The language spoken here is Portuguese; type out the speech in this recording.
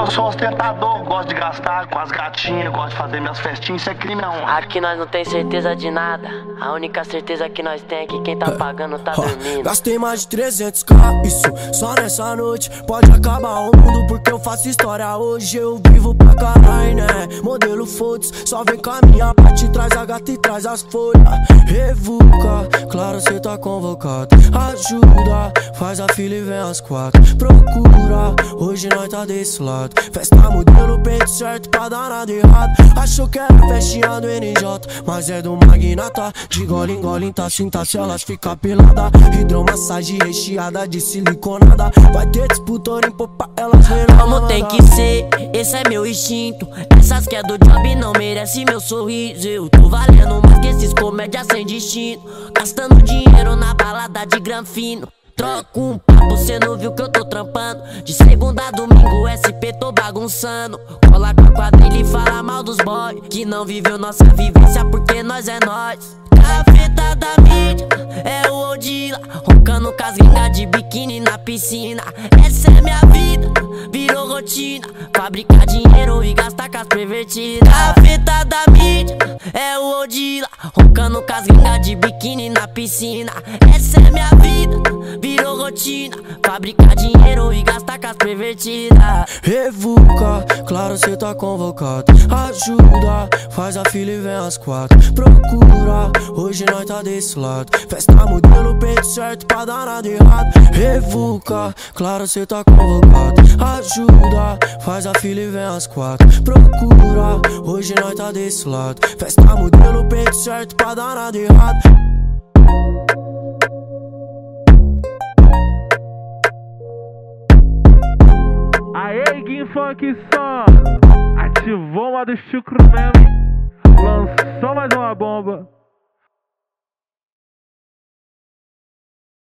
Eu sou ostentador, gosto de gastar com as gatinhas, gosto de fazer minhas festinhas, isso é crime aonde? Aqui nós não tem certeza de nada. A única certeza que nós tem é que quem tá pagando tá dormindo. Gastei mais de 300k, isso só nessa noite. Pode acabar o mundo porque eu faço história hoje. Eu vivo pra caralho, né? Modelo foda-se, só vem com a minha parte. Traz a gata e traz as folhas. Revuca, claro cê tá convocado. Ajuda, faz a fila e vem às 4. Procura, hoje nós tá desse lado. Festa modelo, peito certo pra dar nada errado. Achou que era festinha do NJ, mas é do magnata. De gole em gole, tá se elas fica pelada. Hidromassagem recheada de siliconada. Vai ter disputor em popa, elas verão. Como tem que ser, esse é meu instinto. Essas que é do job não merece meu sorriso. Eu tô valendo mais que esses comédias sem destino. Gastando dinheiro na balada de granfino. Troco um papo, cê não viu que eu tô trampando. De segunda a domingo, SP tô bagunçando. Cola com a quadrilha e fala mal dos boy que não viveu nossa vivência porque nós é nós. Gaveta da mídia, é o Odila, roncando com as gringas de biquíni na piscina. Essa é minha vida, virou rotina. Fabricar dinheiro e gastar com as pervertidas. Gaveta da mídia, é o Odila, roncando com as gringas de biquíni na piscina. Essa é minha vida, virou rotina. Fabricar dinheiro e gastar com as pervertidas. Revuca, claro cê tá convocado. Ajuda, faz a fila e vem às 4. Procura, hoje nós tá desse lado. Festa modelo, peito certo pra dar nada errado. Revuca, claro cê tá convocado. Ajuda, faz a fila e vem às 4. Procura, hoje nós tá desse lado. Festa modelo, peito certo pra dar nada errado. Aê, Gui Funk Som, ativou uma do chucro mesmo.